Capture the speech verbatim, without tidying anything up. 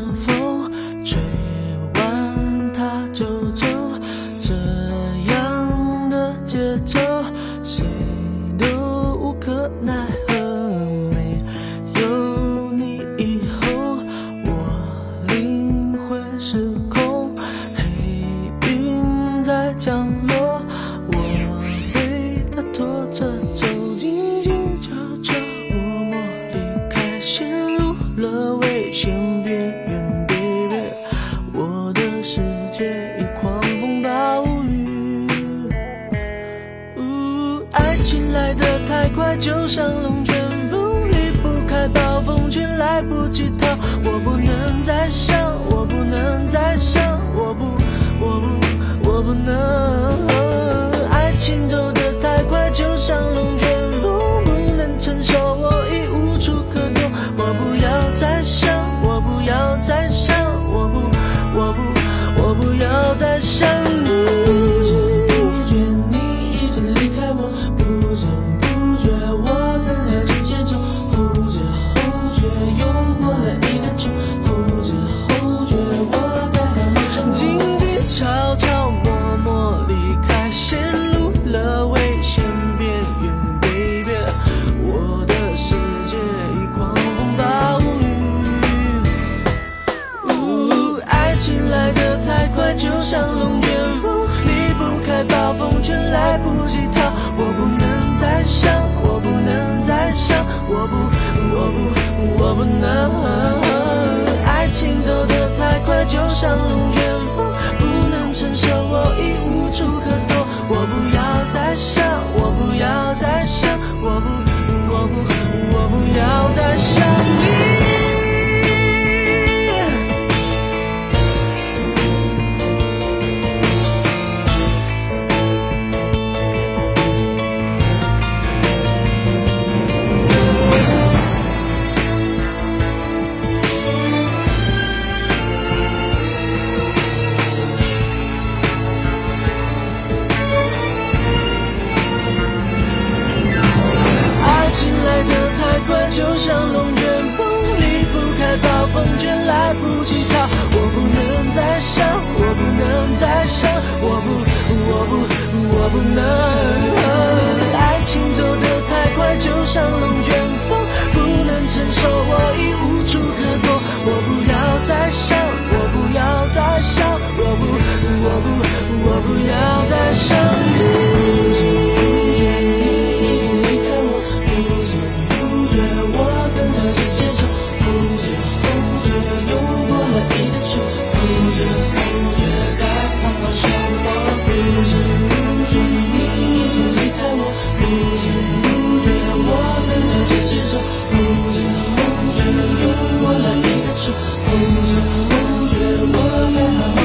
风吹完它就走，这样的节奏谁都无可奈何。没有你以后，我灵魂失控，黑云在降落，我被它拖着走，静静悄悄默默离开，陷入了危险边缘 baby， 我的世界已狂风暴雨。呜，爱情来得太快，就像龙卷风，离不开暴风圈，来不及逃。我不能再想，我不能再想，我不，我不，我不能。爱情走得太快，就像龙卷风，不能承受，我已无处可躲。我不要再想，我不要再想，我不，我不，我不要再想你。不知不觉你已经离开我，不知不觉我跟爱情牵手，后知后觉又过了一个秋，后知后觉我该好好生活。静静悄悄默默离开，陷入了危险边缘 baby， 我的世界已狂风暴雨。呜，爱情来得太快，就像龙卷风，离不开暴风圈，来不及逃。我不能再想，我不能再想，我不，我不，我不能。爱情走得太快，就像龙卷风，不能承受，我已无处可躲。我不要再想，我不要再想，我不，我不，我不要再想你。就像龙卷风，离不开暴风圈，来不及逃。我不能再想，我不能再想，我不，我不，我不能。爱情走得太快，就像龙卷风，不能承受，我已无处可躲。我不要再想，我不要再想，我不，我不，我不要再想你。后知后觉，我该好好